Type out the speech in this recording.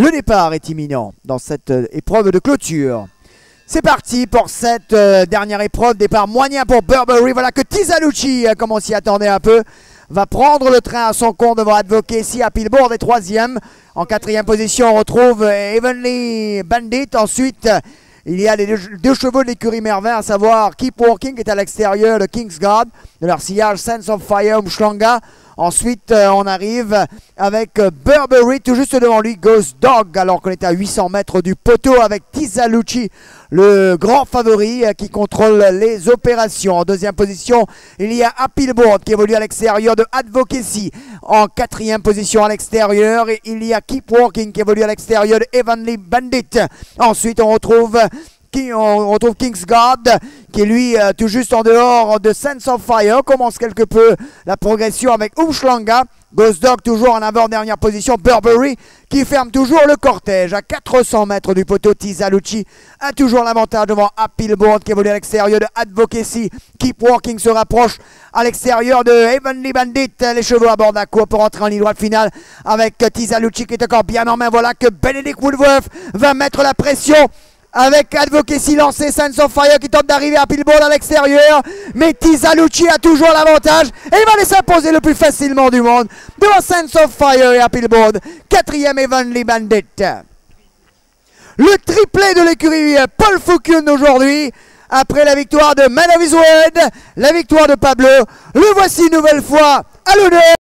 Le départ est imminent dans cette épreuve de clôture. C'est parti pour cette dernière épreuve. Départ moyen pour Burberry. Voilà que Tisalucci, comme on s'y attendait un peu, va prendre le train à son compte devant Advocacy. Appelboard est troisième. En quatrième position, on retrouve Heavenly Bandit. Ensuite, il y a les deux chevaux de l'écurie Mervin, à savoir Keep Walking qui est à l'extérieur de Kingsguard, de leur sillage Sense of Fire, Umshlanga. Ensuite, on arrive avec Burberry, tout juste devant lui, Ghost Dog, alors qu'on est à 800 mètres du poteau avec Tisalucci, le grand favori qui contrôle les opérations. En deuxième position, il y a Appelboard qui évolue à l'extérieur de Advocacy. En quatrième position à l'extérieur, il y a Keep Walking qui évolue à l'extérieur de Heavenly Bandit. Ensuite, on retrouve Kingsguard qui est lui tout juste en dehors de Sense of Fire. Commence quelque peu la progression avec Umshlanga. Ghost Dog toujours en avant-dernière position. Burberry qui ferme toujours le cortège à 400 mètres du poteau. Tisalucci a toujours l'avantage devant Appelboard qui évolue à l'extérieur de Advocacy. Keep Walking se rapproche à l'extérieur de Heavenly Bandit. Les chevaux à bord d'un coup pour entrer en ligne droite finale avec Tisalucci qui est encore bien en main. Voilà que Benedict Woodworth va mettre la pression avec Advocacy lancé, Sense of Fire qui tente d'arriver à Appelboard à l'extérieur. Mais Tisalucci a toujours l'avantage et il va laisser imposer le plus facilement du monde devant Sense of Fire et Appelboard. Quatrième Heavenly Bandit. Le triplé de l'écurie Paul Foucault aujourd'hui. Après la victoire de Man of His Word, la victoire de Pablo, le voici une nouvelle fois à l'honneur.